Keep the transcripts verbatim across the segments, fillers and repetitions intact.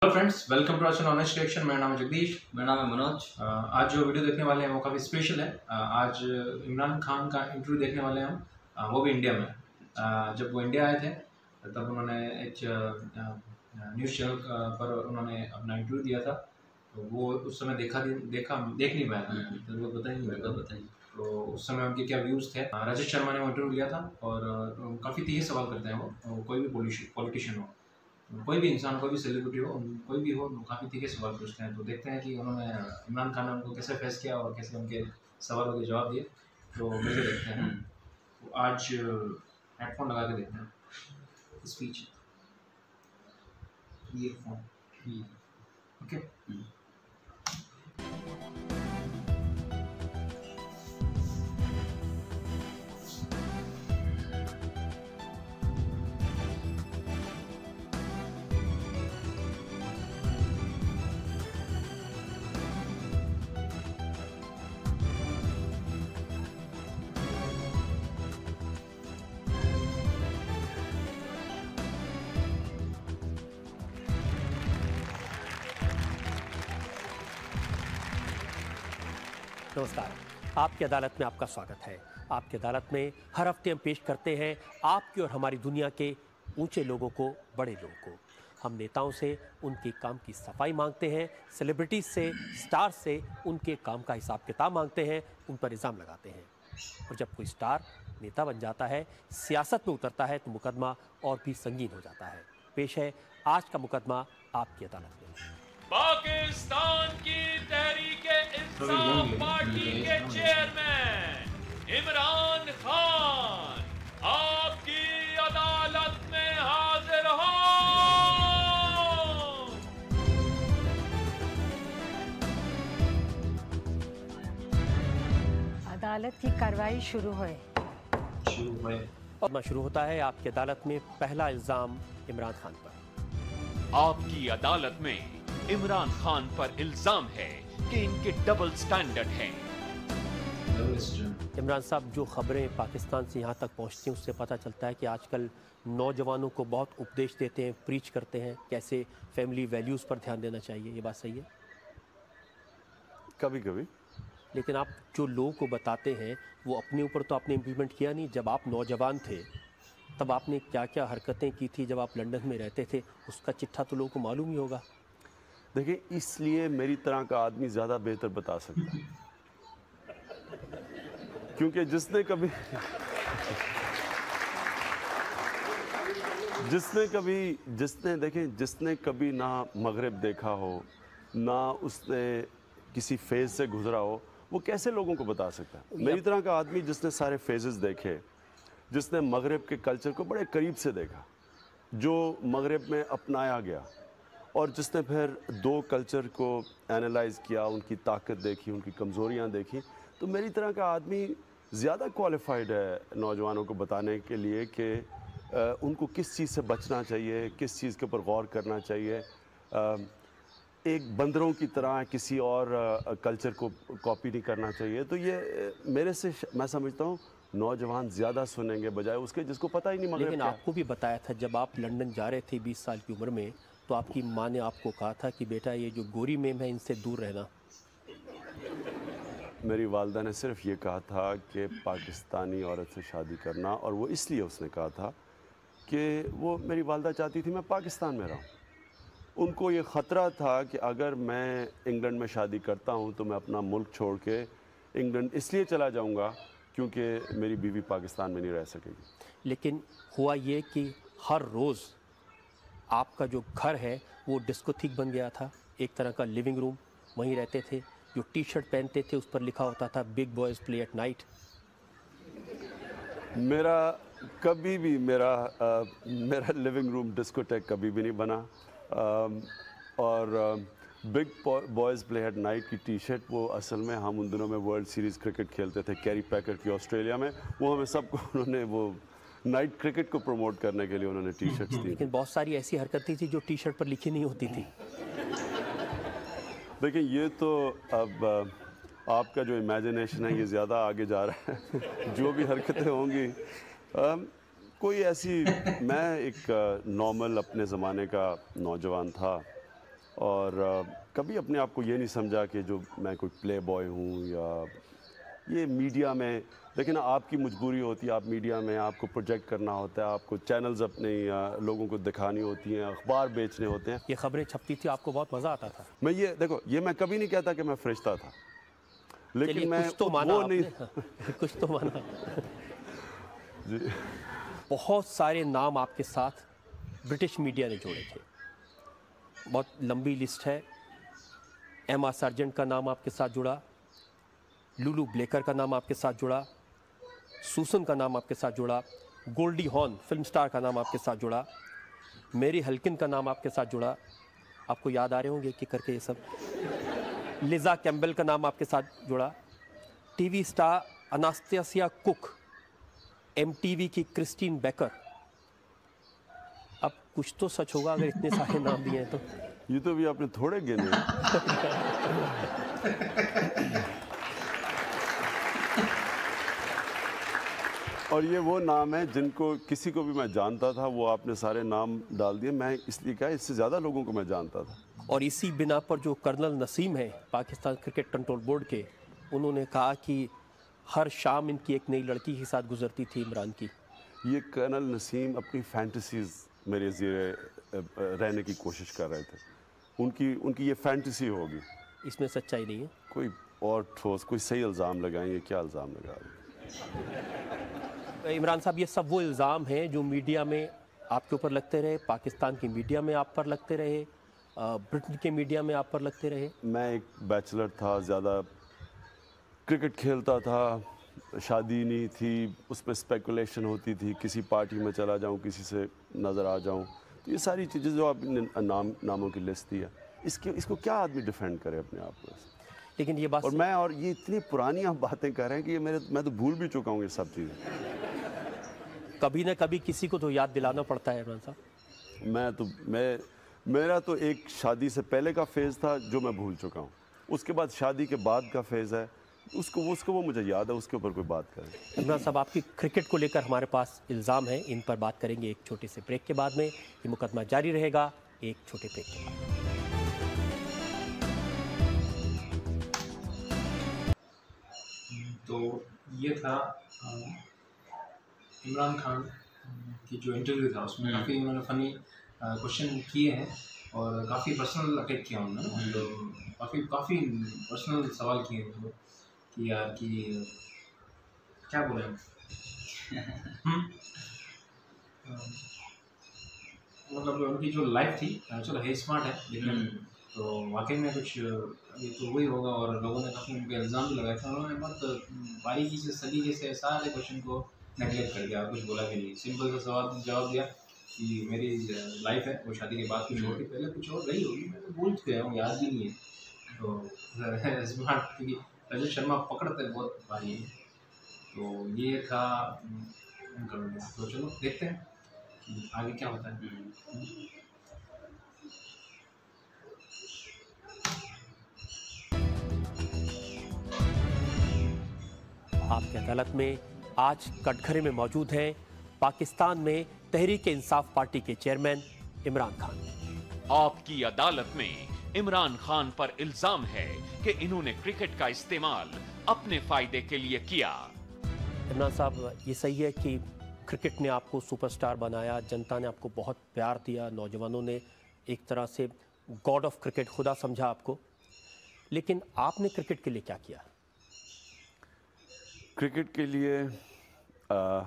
Hello friends, welcome to our honest reaction. मेरा नाम है जगदीश। मेरा नाम है मनोज। आज जो वीडियो देखने वाले हैं वो काफ़ी स्पेशल है। आज इमरान खान का इंटरव्यू देखने वाले हैं हम, वो भी इंडिया में। जब वो इंडिया आए थे तब उन्होंने एक न्यूज़ चैनल पर उन्होंने अपना इंटरव्यू दिया था। तो वो उस समय देखा देखा देख नहीं पाया था, तो वो बताइए मेरे बताइए तो उस समय उनके क्या व्यूज़ थे। राजेश शर्मा ने वो इंटरव्यू लिया था और काफ़ी तीखे सवाल करते हैं वो, कोई भी पॉलिटिशियन हो, कोई भी इंसान, कोई भी सेलिब्रिटी हो, कोई भी हो, काफ़ी तीखे सवाल पूछते हैं। तो देखते हैं कि उन्होंने इमरान खान ने उनको कैसे फेस किया और कैसे उनके सवालों के जवाब दिए। तो मुझे देखते हैं। तो आज हेडफोन लगा के देखते हैं स्पीच, ईयरफोन। ओके, नमस्कार। आपकी अदालत में आपका स्वागत है। आपकी अदालत में हर हफ्ते हम पेश करते हैं आपकी और हमारी दुनिया के ऊंचे लोगों को, बड़े लोगों को। हम नेताओं से उनके काम की सफाई मांगते हैं, सेलिब्रिटीज से, स्टार से उनके काम का हिसाब किताब मांगते हैं, उन पर इल्ज़ाम लगाते हैं। और जब कोई स्टार नेता बन जाता है, सियासत में उतरता है, तो मुकदमा और भी संगीन हो जाता है। पेश है आज का मुकदमा आपकी अदालत में। पाकिस्तान की तहरीक-ए-इंसाफ पार्टी के चेयरमैन इमरान खान आपकी अदालत में हाजिर हो। अदालत की कार्रवाई शुरू हुए शुरू हुए मुकदमा शुरू होता है। आपकी अदालत में पहला इल्ज़ाम इमरान खान पर। आपकी अदालत में इमरान खान पर इल्जाम है कि इनके डबल स्टैंडर्ड हैं। इमरान साहब, जो खबरें पाकिस्तान से यहाँ तक पहुँचती हैं उससे पता चलता है कि आजकल नौजवानों को बहुत उपदेश देते हैं, प्रीच करते हैं कैसे फैमिली वैल्यूज़ पर ध्यान देना चाहिए। ये बात सही है? कभी कभी। लेकिन आप जो लोगों को बताते हैं वो अपने ऊपर तो आपने इम्प्लीमेंट किया नहीं। जब आप नौजवान थे तब आपने क्या क्या हरकतें की थी, जब आप लंदन में रहते थे, उसका चिट्ठा तो लोगों को मालूम ही होगा। देखिए, इसलिए मेरी तरह का आदमी ज़्यादा बेहतर बता सकता है, क्योंकि जिसने कभी जिसने कभी जिसने देखें जिसने कभी ना मगरिब देखा हो, ना उसने किसी फेज़ से गुजरा हो, वो कैसे लोगों को बता सकता है। मेरी तरह का आदमी जिसने सारे फेजेस देखे, जिसने मगरिब के कल्चर को बड़े करीब से देखा, जो मगरिब में अपनाया गया, और जिसने फिर दो कल्चर को एनालाइज़ किया, उनकी ताकत देखी, उनकी कमज़ोरियाँ देखी, तो मेरी तरह का आदमी ज़्यादा क्वालिफाइड है नौजवानों को बताने के लिए कि उनको किस चीज़ से बचना चाहिए, किस चीज़ के ऊपर गौर करना चाहिए। आ, एक बंदरों की तरह किसी और कल्चर को कॉपी नहीं करना चाहिए। तो ये मेरे से मैं समझता हूँ नौजवान ज़्यादा सुनेंगे बजाय उसके जिसको पता ही नहीं। मगर लेकिन आपको भी बताया था जब आप लंदन जा रहे थे बीस साल की उम्र में, तो आपकी माँ ने आपको कहा था कि बेटा ये जो गोरी मेम है इनसे दूर रहना। मेरी वालदा ने सिर्फ ये कहा था कि पाकिस्तानी औरत से शादी करना, और वो इसलिए उसने कहा था कि वो मेरी वालदा चाहती थी मैं पाकिस्तान में रहूं। उनको ये ख़तरा था कि अगर मैं इंग्लैंड में शादी करता हूं तो मैं अपना मुल्क छोड़ के इंग्लैंड इसलिए चला जाऊंगा क्योंकि मेरी बीवी पाकिस्तान में नहीं रह सकेगी। लेकिन हुआ ये कि हर रोज़ आपका जो घर है वो डिस्कोथिक बन गया था, एक तरह का लिविंग रूम। वहीं रहते थे, जो टी शर्ट पहनते थे उस पर लिखा होता था big boys play at night. मेरा कभी भी मेरा आ, मेरा लिविंग रूम डिस्कोटेक कभी भी नहीं बना। आ, और big boys play at night की टी शर्ट वो असल में हम उन दिनों में वर्ल्ड सीरीज़ क्रिकेट खेलते थे कैरी पैकेट की ऑस्ट्रेलिया में, वो हमें सबको उन्होंने वो नाइट क्रिकेट को प्रमोट करने के लिए उन्होंने टी शर्ट्स दी। लेकिन बहुत सारी ऐसी हरकतें थी जो टी शर्ट पर लिखी नहीं होती थी। देखिए, ये तो अब आपका जो इमेजिनेशन है ये ज़्यादा आगे जा रहा है। जो भी हरकतें होंगी, कोई ऐसी, मैं एक नॉर्मल अपने ज़माने का नौजवान था और कभी अपने आप को ये नहीं समझा कि जो मैं कोई प्ले बॉय हूँ या ये मीडिया में। लेकिन ना आपकी मजबूरी होती है, आप मीडिया में आपको प्रोजेक्ट करना होता है, आपको चैनल्स अपने लोगों को दिखानी होती हैं, अखबार बेचने होते हैं। ये खबरें छपती थी, आपको बहुत मज़ा आता था। मैं ये देखो, ये मैं कभी नहीं कहता कि मैं फरिश्ता था, लेकिन मैं कुछ तो माना वो नहीं कुछ तो माना जी। बहुत सारे नाम आपके साथ ब्रिटिश मीडिया ने जोड़े थे, बहुत लंबी लिस्ट है। एमा सार्जेंट का नाम आपके साथ जुड़ा, लुलू ब्लेकर का नाम आपके साथ जुड़ा, सूसन का नाम आपके साथ जुड़ा, गोल्डी हॉर्न फिल्म स्टार का नाम आपके साथ जुड़ा, मेरी हल्किन का नाम आपके साथ जुड़ा। आपको याद आ रहे होंगे कि करके ये सब। लिजा कैम्बेल का नाम आपके साथ जुड़ा, TV star Anastasia Cook, MTV की क्रिस्टीन बेकर। अब कुछ तो सच होगा अगर इतने सारे नाम दिए हैं तो। ये तो भी आपने थोड़े गिने। और ये वो नाम है जिनको किसी को भी मैं जानता था, वो आपने सारे नाम डाल दिए। मैं इसलिए कहा, इससे ज़्यादा लोगों को मैं जानता था। और इसी बिना पर जो कर्नल नसीम है पाकिस्तान क्रिकेट कंट्रोल बोर्ड के, उन्होंने कहा कि हर शाम इनकी एक नई लड़की के साथ गुजरती थी इमरान की। ये कर्नल नसीम अपनी फैंटेसीज मेरे ज़रिए रहने की कोशिश कर रहे थे। उनकी उनकी ये फैंटेसी होगी, इसमें सच्चाई नहीं है। कोई और ठोस कोई सही इल्ज़ाम लगाएंगे, क्या इल्ज़ाम लगा रहे हैं? इमरान साहब, ये सब वो इल्ज़ाम हैं जो मीडिया में आपके ऊपर लगते रहे, पाकिस्तान की मीडिया में आप पर लगते रहे, ब्रिटेन के मीडिया में आप पर लगते रहे। मैं एक बैचलर था, ज़्यादा क्रिकेट खेलता था, शादी नहीं थी, उसमें स्पेकुलेशन होती थी, किसी पार्टी में चला जाऊं, किसी से नज़र आ जाऊं। तो ये सारी चीज़ें जो आपने नाम नामों की लिस्ट दी है, इसके इसको क्या आदमी डिफेंड करे अपने आप को? लेकिन ये बात और मैं और ये इतनी पुरानी आप बातें कर रहे हैं कि ये मेरे मैं तो भूल भी चुका हूँ ये सब चीज़ें। कभी ना कभी किसी को तो याद दिलाना पड़ता है इमरान साहब। मैं तो मैं मेरा तो एक शादी से पहले का फेज़ था जो मैं भूल चुका हूँ। उसके बाद शादी के बाद का फेज़ है, उसको उसको वो मुझे याद है, उसके ऊपर कोई बात करें। इमरान साहब, आपकी क्रिकेट को लेकर हमारे पास इल्ज़ाम है, इन पर बात करेंगे एक छोटे से ब्रेक के बाद में। ये मुकदमा जारी रहेगा एक छोटे ब्रेक के बाद। तो ये था इमरान खान की जो इंटरव्यू था, उसमें काफ़ी उन्होंने फ़नी क्वेश्चन किए हैं और काफ़ी पर्सनल अटैक किया उन्होंने, तो काफ़ी काफ़ी पर्सनल सवाल किए हैं कि यार कि क्या बोले हम मतलब उनकी जो लाइफ थी, चलो है स्मार्ट है लेकिन तो वाकई में कुछ ये तो वही होगा। और लोगों ने काफ़ी उन पर इल्ज़ाम भी लगाया था, उन्होंने बहुत बारीकी से सलीके से सारे क्वेश्चन को नेगलेक्ट कर दिया, कुछ बोला भी नहीं। सिंपल सा सवाल जवाब दिया कि मेरी लाइफ है वो शादी के बाद कुछ और थी, पहले कुछ और रही होगी, मैं तो भूल गया हूँ, याद भी नहीं है। तो स्मार्ट, क्योंकि रजत शर्मा पकड़ते बहुत भारी है। तो ये था उनका। तो चलो देखते हैं कि आगे क्या होता है। आपकी अदालत में आज कटघरे में मौजूद हैं पाकिस्तान में तहरीक इंसाफ पार्टी के चेयरमैन इमरान खान। आपकी अदालत में इमरान खान पर इल्जाम है कि इन्होंने क्रिकेट का इस्तेमाल अपने फायदे के लिए किया। इमरान साहब, ये सही है कि क्रिकेट ने आपको सुपरस्टार बनाया, जनता ने आपको बहुत प्यार दिया, नौजवानों ने एक तरह से गॉड ऑफ क्रिकेट खुदा समझा आपको, लेकिन आपने क्रिकेट के लिए क्या किया? क्रिकेट के लिए आ,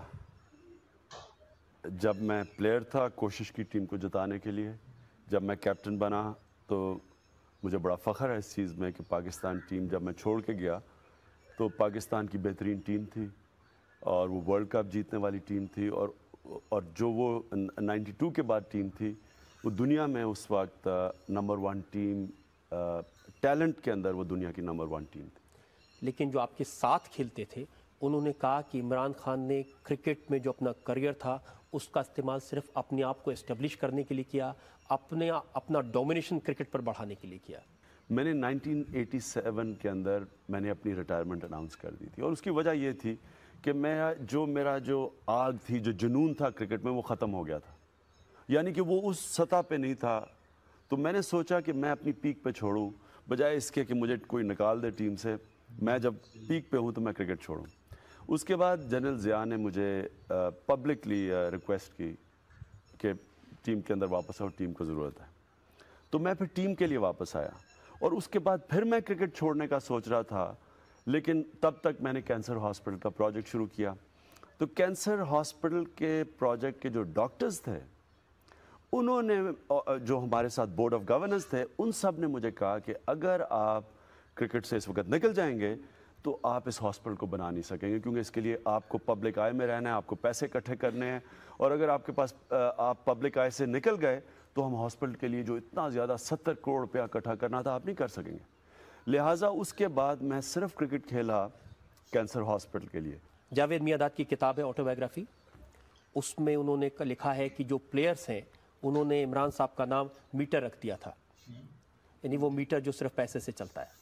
जब मैं प्लेयर था कोशिश की टीम को जिताने के लिए। जब मैं कैप्टन बना तो मुझे बड़ा फ़ख्र है इस चीज़ में कि पाकिस्तान टीम जब मैं छोड़ के गया तो पाकिस्तान की बेहतरीन टीम थी और वो वर्ल्ड कप जीतने वाली टीम थी। और और जो वो बानवे के बाद टीम थी, वो दुनिया में उस वक्त नंबर वन टीम, टैलेंट के अंदर वो दुनिया की नंबर वन टीम थी। लेकिन जो आपके साथ खेलते थे उन्होंने कहा कि इमरान खान ने क्रिकेट में जो अपना करियर था उसका इस्तेमाल सिर्फ अपने आप को एस्टेब्लिश करने के लिए किया, अपने अपना डोमिनेशन क्रिकेट पर बढ़ाने के लिए किया। मैंने नाइनटीन एटी सेवन के अंदर मैंने अपनी रिटायरमेंट अनाउंस कर दी थी और उसकी वजह ये थी कि मैं जो मेरा जो आग थी, जो जुनून था क्रिकेट में, वो ख़त्म हो गया था। यानी कि वो उस सतह पे नहीं था तो मैंने सोचा कि मैं अपनी पीक पे छोड़ूं, बजाय इसके कि मुझे कोई निकाल दे टीम से। मैं जब पीक पे हूं तो मैं क्रिकेट छोड़ूं। उसके बाद जनरल ज़िया ने मुझे पब्लिकली रिक्वेस्ट की कि टीम के अंदर वापस आओ, टीम को ज़रूरत है। तो मैं फिर टीम के लिए वापस आया और उसके बाद फिर मैं क्रिकेट छोड़ने का सोच रहा था, लेकिन तब तक मैंने कैंसर हॉस्पिटल का प्रोजेक्ट शुरू किया। तो कैंसर हॉस्पिटल के प्रोजेक्ट के जो डॉक्टर्स थे, उन्होंने, जो हमारे साथ बोर्ड ऑफ गवर्नेंस थे, उन सब ने मुझे कहा कि अगर आप क्रिकेट से इस वक्त निकल जाएंगे तो आप इस हॉस्पिटल को बना नहीं सकेंगे, क्योंकि इसके लिए आपको पब्लिक आय में रहना है, आपको पैसे इकट्ठे करने हैं, और अगर आपके पास आप पब्लिक आय से निकल गए तो हम हॉस्पिटल के लिए जो इतना ज़्यादा सत्तर करोड़ रुपया इकट्ठा करना था, आप नहीं कर सकेंगे। लिहाजा उसके बाद मैं सिर्फ क्रिकेट खेला कैंसर हॉस्पिटल के लिए। जावेद मियांदाद की किताब है ऑटोबायोग्राफी, उसमें उन्होंने लिखा है कि जो प्लेयर्स हैं उन्होंने इमरान साहब का नाम मीटर रख दिया था, यानी वो मीटर जो सिर्फ पैसे से चलता है।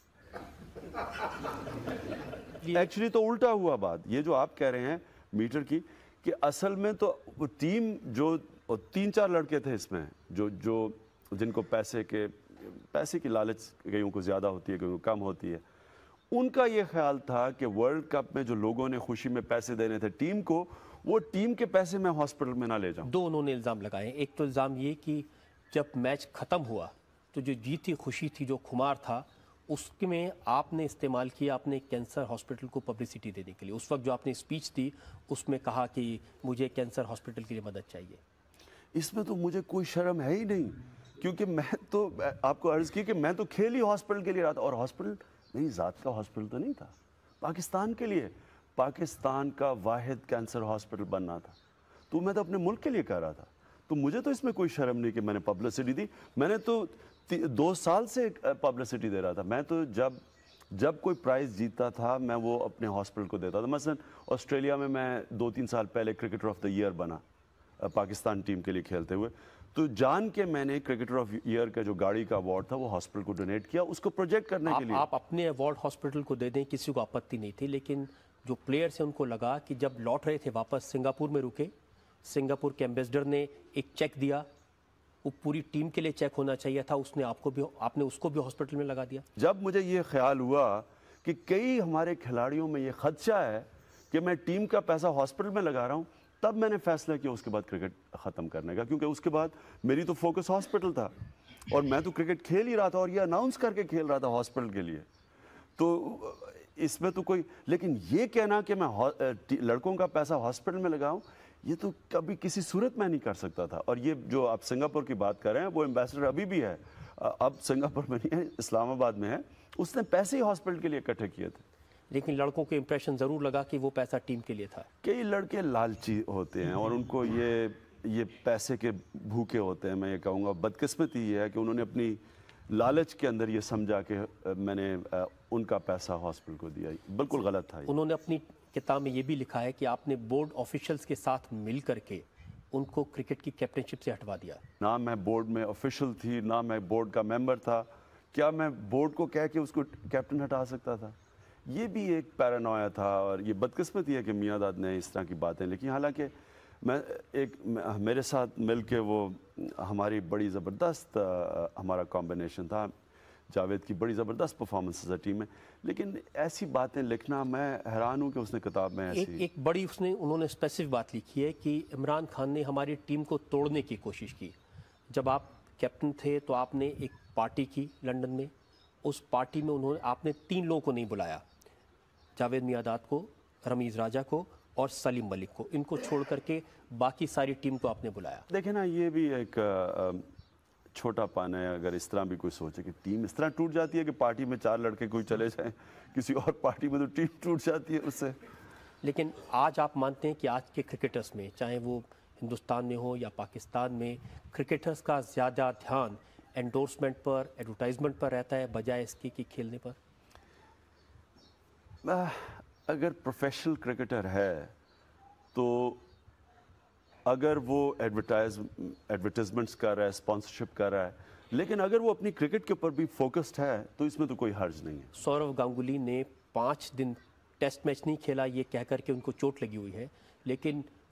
एक्चुअली तो उल्टा हुआ बात, ये जो आप कह रहे हैं मीटर की, कि असल में तो वो टीम जो तीन चार लड़के थे इसमें, जो जो जिनको पैसे के पैसे की लालच कईयों को ज़्यादा होती है, कईयों को कम होती है, उनका ये ख्याल था कि वर्ल्ड कप में जो लोगों ने खुशी में पैसे देने थे टीम को, वो टीम के पैसे मैं हॉस्पिटल में ना ले जाऊं। दो उन्होंने इल्ज़ाम लगाए। एक तो इल्ज़ाम ये कि जब मैच ख़त्म हुआ तो जो जीत थी, खुशी थी, जो खुमार था, उसमें आपने इस्तेमाल किया अपने कैंसर हॉस्पिटल को पब्लिसिटी देने के लिए। उस वक्त जो आपने स्पीच दी उसमें कहा कि मुझे कैंसर हॉस्पिटल के लिए मदद चाहिए। इसमें तो मुझे कोई शर्म है ही नहीं, क्योंकि मैं तो आपको अर्ज़ की कि मैं तो खेल ही हॉस्पिटल के लिए रहा था, और हॉस्पिटल नहीं, ज़ात का हॉस्पिटल तो नहीं था, पाकिस्तान के लिए, पाकिस्तान का वाहिद कैंसर हॉस्पिटल बनना था, तो मैं तो अपने मुल्क के लिए कर रहा था। तो मुझे तो इसमें कोई शर्म नहीं कि मैंने पब्लिसिटी दी। मैंने तो दो साल से पब्लिसिटी दे रहा था। मैं तो जब जब कोई प्राइज़ जीतता था मैं वो अपने हॉस्पिटल को देता था। मसलन ऑस्ट्रेलिया में मैं दो तीन साल पहले क्रिकेटर ऑफ द ईयर बना पाकिस्तान टीम के लिए खेलते हुए, तो जान के मैंने क्रिकेटर ऑफ ईयर का जो गाड़ी का अवार्ड था वो हॉस्पिटल को डोनेट किया, उसको प्रोजेक्ट करने आप, के लिए। आप अपने अवार्ड हॉस्पिटल को दे दें, किसी को आपत्ति नहीं थी, लेकिन जो प्लेयर्स हैं उनको लगा कि जब लौट रहे थे वापस, सिंगापुर में रुके, सिंगापुर के एम्बेसडर ने एक चेक दिया, वो पूरी टीम के लिए चेक होना चाहिए था, उसने आपको भी, आपने उसको भी हॉस्पिटल में लगा दिया। जब मुझे ये ख्याल हुआ कि कई हमारे खिलाड़ियों में ये खदशा है कि मैं टीम का पैसा हॉस्पिटल में लगा रहा हूँ, तब मैंने फैसला किया उसके बाद क्रिकेट ख़त्म करने का, क्योंकि उसके बाद मेरी तो फोकस हॉस्पिटल था और मैं तो क्रिकेट खेल ही रहा था और ये अनाउंस करके खेल रहा था हॉस्पिटल के लिए। तो इसमें तो कोई, लेकिन ये कहना कि मैं लड़कों का पैसा हॉस्पिटल में लगाऊं, ये तो कभी किसी सूरत में नहीं कर सकता था। और ये जो आप सिंगापुर की बात कर रहे हैं, वो एम्बेसडर अभी भी है, अब सिंगापुर में नहीं है, इस्लामाबाद में है, उसने पैसे ही हॉस्पिटल के लिए इकट्ठे किए थे। लेकिन लड़कों को इंप्रेशन ज़रूर लगा कि वो पैसा टीम के लिए था। कई लड़के लालची होते हैं और उनको ये ये पैसे के भूखे होते हैं। मैं ये कहूँगा बदकिस्मती ये है कि उन्होंने अपनी लालच के अंदर ये समझा कि मैंने उनका पैसा हॉस्पिटल को दिया, बिल्कुल गलत था। उन्होंने अपनी किताब में ये भी लिखा है कि आपने बोर्ड ऑफिशियल्स के साथ मिल करके उनको क्रिकेट की कैप्टनशिप से हटवा दिया। ना मैं बोर्ड में ऑफिशियल थी, ना मैं बोर्ड का मेंबर था, क्या मैं बोर्ड को कह के उसको कैप्टन हटा सकता था? ये भी एक पैरानोया था और ये बदकिस्मती है कि मियांदाद ने इस तरह की बातें लिखी। हालांकि मैं एक मेरे साथ मिल के वो हमारी बड़ी ज़बरदस्त हमारा कॉम्बिनेशन था, जावेद की बड़ी ज़बरदस्त परफॉर्मेंस है टीम में, लेकिन ऐसी बातें लिखना, मैं हैरान हूँ कि उसने किताब में ऐसी एक, एक बड़ी उसने उन्होंने स्पेसिफिक बात लिखी है कि इमरान खान ने हमारी टीम को तोड़ने की कोशिश की। जब आप कैप्टन थे तो आपने एक पार्टी की लंदन में, उस पार्टी में उन्होंने आपने तीन लोगों को नहीं बुलाया, जावेद मियांदाद को, रमीज़ राजा को और सलीम मलिक को, इनको छोड़ करके बाकी सारी टीम को आपने बुलाया। देखें ना, ये भी एक छोटा पान है अगर इस तरह भी कोई सोचे कि टीम इस तरह टूट जाती है कि पार्टी में चार लड़के कोई चले जाएं, किसी और पार्टी में तो टीम टूट जाती है उससे। लेकिन आज आप मानते हैं कि आज के क्रिकेटर्स में, चाहे वो हिंदुस्तान में हो या पाकिस्तान में, क्रिकेटर्स का ज़्यादा ध्यान एंडोर्समेंट पर, एडवर्टाइजमेंट पर रहता है बजाय इसके कि खेलने पर? अगर प्रोफेशनल क्रिकेटर है तो अगर वो एडवर्टाइज एडवर्टाइजमेंट्स कर रहा है, स्पॉन्सरशिप कर रहा है, लेकिन अगर वो अपनी क्रिकेट के ऊपर भी फोकस्ड है तो इसमें तो कोई हर्ज नहीं है। सौरव गांगुली ने पाँच दिन टेस्ट मैच नहीं खेला ये कह कर के उनको चोट लगी हुई है, लेकिन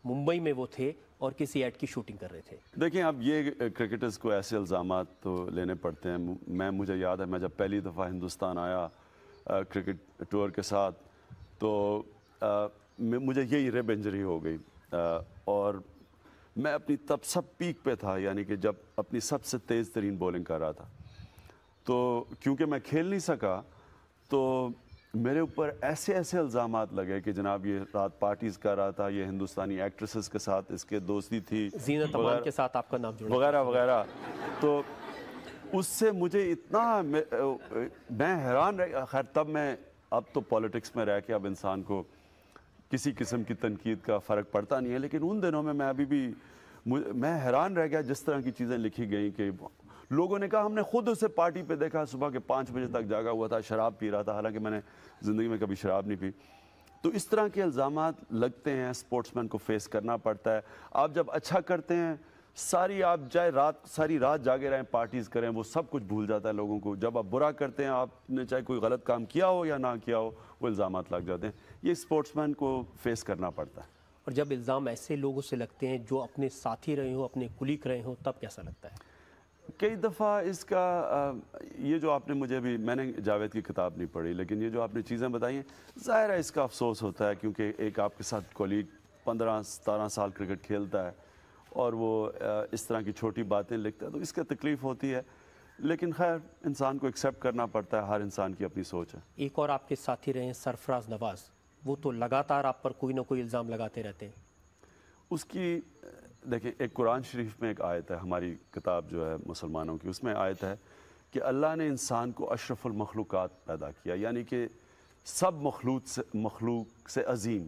मुंबई में वो थे और किसी ऐड की शूटिंग कर रहे थे। देखिए, अब ये क्रिकेटर्स को ऐसे इल्ज़ामात तो लेने पड़ते हैं। मैं मुझे याद है, मैं जब पहली दफ़ा हिंदुस्तान आया क्रिकेट टूर के साथ, तो आ, मुझे यही रिब इंजरी हो गई आ, और मैं अपनी तब सब पीक पे था, यानी कि जब अपनी सबसे तेज़ तरीन बॉलिंग कर रहा था। तो क्योंकि मैं खेल नहीं सका, तो मेरे ऊपर ऐसे ऐसे इल्ज़ामात लगे कि जनाब ये रात पार्टीज़ कर रहा था, ये हिंदुस्तानी एक्ट्रेसेस के साथ इसके दोस्ती थी, ज़ीनत अमान के साथ आपका नाम जुड़ा, वगैरह वगैरह। तो उससे मुझे इतना मैं, मैं हैरान रह। खैर, तब मैं, अब तो पॉलिटिक्स में रह के अब इंसान को किसी किस्म की तनकीद का फ़र्क पड़ता नहीं है, लेकिन उन दिनों में मैं अभी भी मैं हैरान रह गया जिस तरह की चीज़ें लिखी गई कि लोगों ने कहा हमने खुद उसे पार्टी पे देखा, सुबह के पाँच बजे तक जागा हुआ था, शराब पी रहा था, हालांकि मैंने ज़िंदगी में कभी शराब नहीं पी। तो इस तरह के इल्ज़ामात लगते हैं, स्पोर्ट्समैन को फेस करना पड़ता है। आप जब अच्छा करते हैं, सारी आप चाहे रात सारी रात जागे रहें, पार्टीज़ करें, वो सब कुछ भूल जाता है लोगों को। जब आप बुरा करते हैं, आपने चाहे कोई गलत काम किया हो या ना किया हो, वो इल्ज़ामात लग जाते हैं। ये स्पोर्ट्समैन को फेस करना पड़ता है। और जब इल्ज़ाम ऐसे लोगों से लगते हैं जो अपने साथी रहे हो, अपने कुलीग रहे हो, तब कैसा लगता है? कई दफ़ा इसका ये जो आपने मुझे भी, मैंने जावेद की किताब नहीं पढ़ी, लेकिन ये जो आपने चीज़ें बताई हैं, ज़ाहिर है इसका अफसोस होता है, क्योंकि एक आपके साथ कोलीग पंद्रह सतारह साल क्रिकेट खेलता है और वो इस तरह की छोटी बातें लिखता है, तो इसका तकलीफ़ होती है। लेकिन खैर, इंसान को एक्सेप्ट करना पड़ता है, हर इंसान की अपनी सोच है। एक और आपके साथी रहे हैं सरफराज नवाज़, वो तो लगातार आप पर कोई ना कोई इल्ज़ाम लगाते रहते हैं। उसकी देखिए, एक कुरान शरीफ में एक आयत है, हमारी किताब जो है मुसलमानों की, उसमें आयत है कि अल्लाह ने इंसान को अशरफुल मखलूक़ात पैदा किया, यानी कि सब मखलूक से मखलूक से अजीम।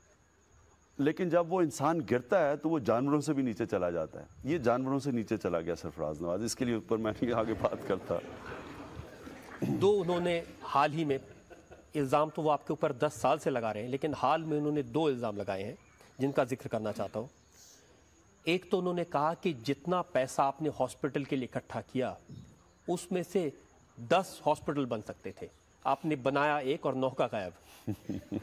लेकिन जब वो इंसान गिरता है तो वो जानवरों से भी नीचे चला जाता है। ये जानवरों से नीचे चला गया सरफराज नवाज, इसके लिए ऊपर मैं आगे बात करता। दो उन्होंने हाल ही में इल्ज़ाम, तो वो आपके ऊपर दस साल से लगा रहे हैं, लेकिन हाल में उन्होंने दो इल्ज़ाम लगाए हैं जिनका जिक्र करना चाहता हूँ। एक तो उन्होंने कहा कि जितना पैसा आपने हॉस्पिटल के लिए इकट्ठा किया, उसमें से दस हॉस्पिटल बन सकते थे, आपने बनाया एक और नौ का गायब।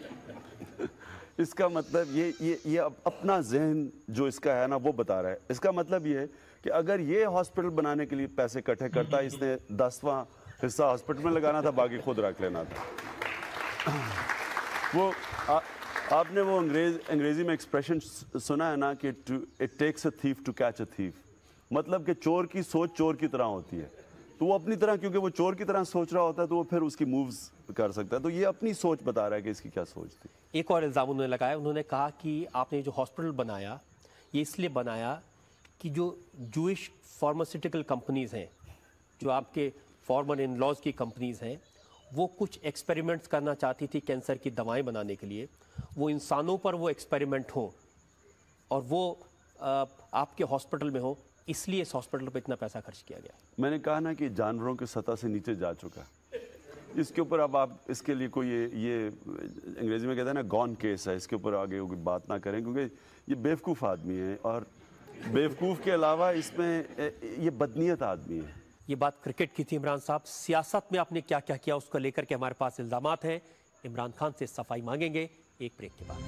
इसका मतलब ये ये ये अपना जहन जो इसका है ना, वो बता रहा है। इसका मतलब ये है कि अगर ये हॉस्पिटल बनाने के लिए पैसे इकट्ठे करता, इसने दसवां हिस्सा हॉस्पिटल में लगाना था, बाकी खुद रख लेना था। वो आ, आपने वो अंग्रेज अंग्रेजी में एक्सप्रेशन सुना है ना कि it takes a thief to catch a thief, मतलब कि चोर की सोच चोर की तरह होती है। तो वो अपनी तरह, क्योंकि वो चोर की तरह सोच रहा होता है, तो वो फिर उसकी मूव्स कर सकता है। तो ये अपनी सोच बता रहा है कि इसकी क्या सोच थी। एक और इल्ज़ाम उन्होंने लगाया, उन्होंने कहा कि आपने जो हॉस्पिटल बनाया, ये इसलिए बनाया कि जो जूइश फार्मास्यूटिकल कंपनीज़ हैं, जो आपके फॉर्मर इन लॉज की कंपनीज़ हैं, वो कुछ एक्सपेरिमेंट्स करना चाहती थी कैंसर की दवाएं बनाने के लिए। वो इंसानों पर वो एक्सपेरिमेंट हो और वो आ, आपके हॉस्पिटल में हो, इसलिए इस हॉस्पिटल पर इतना पैसा खर्च किया गया। मैंने कहा ना कि जानवरों की सतह से नीचे जा चुका है। इसके ऊपर अब आप इसके लिए कोई ये ये अंग्रेजी में कहते हैं ना, गॉन केस है, इसके ऊपर आगे कोई बात ना करें, क्योंकि ये बेवकूफ़ आदमी है और बेवकूफ़ के अलावा इसमें ये बदनीयत आदमी है। ये बात क्रिकेट की थी। इमरान साहब, सियासत में आपने क्या क्या किया उसको लेकर के हमारे पास इल्ज़ामात हैं। इमरान खान से सफाई मांगेंगे एक ब्रेक के बाद।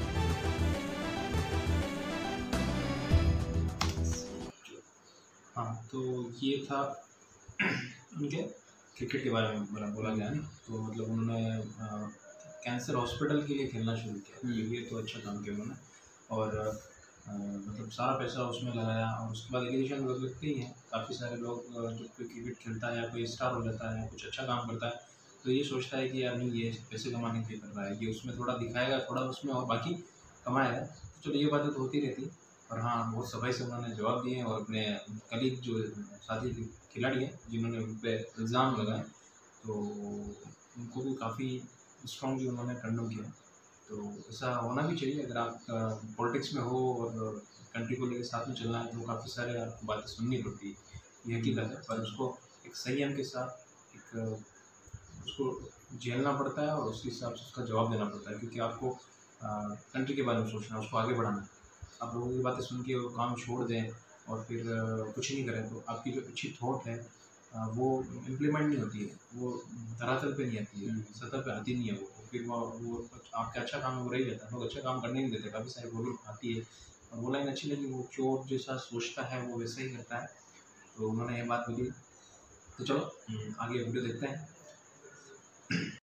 हाँ, तो ये था उनके क्रिकेट के बारे में बोला बोला गया ना, तो मतलब उन्होंने कैंसर हॉस्पिटल के लिए खेलना शुरू किया। ये तो अच्छा काम किया उन्होंने, और आ, मतलब सारा पैसा उसमें लगाया। और उसके बाद एलिगेशन लोग लगते ही हैं, काफ़ी सारे लोग जब कोई क्रिकेट खेलता है या कोई स्टार हो जाता है, कुछ अच्छा काम करता है, तो ये सोचता है कि यार नहीं, ये पैसे कमाने के लिए कर रहा है, ये उसमें थोड़ा दिखाएगा, थोड़ा उसमें और बाकी कमाएगा। तो चलो, ये बातें तो होती रहती। और हाँ, बहुत सफाई से उन्होंने जवाब दिए और अपने कलीग जो साथी खिलाड़ी हैं जिन्होंने उन पर इल्ज़ाम लगाए, तो उनको भी काफ़ी स्ट्रॉन्गली उन्होंने कंडम किया। तो ऐसा होना भी चाहिए। अगर आप पॉलिटिक्स में हो और कंट्री को लेकर साथ में चलना है, तो काफ़ी सारे आपको बातें सुननी पड़ती है, ये हकीकत है। पर उसको एक संयम के साथ एक उसको झेलना पड़ता है और उसके हिसाब से उसका जवाब देना पड़ता है, क्योंकि आपको कंट्री के बारे में सोचना है, उसको आगे बढ़ाना है। आप लोगों की बातें सुन के वो काम छोड़ दें और फिर कुछ नहीं करें, तो आपकी जो अच्छी थॉट है वो इम्प्लीमेंट नहीं होती है, वो धरातल पे नहीं आती है, सतह पे आती नहीं है वो, फिर वो वो आपका अच्छा काम है वो रही जाता है, लोग अच्छा काम करने नहीं देते, काफ़ी सारी बोली आती है। और वो लाइन अच्छी लगी, वो चोर जैसा सोचता है वो वैसा ही करता है, तो उन्होंने ये बात बोली। तो चलो आगे वीडियो देखते हैं।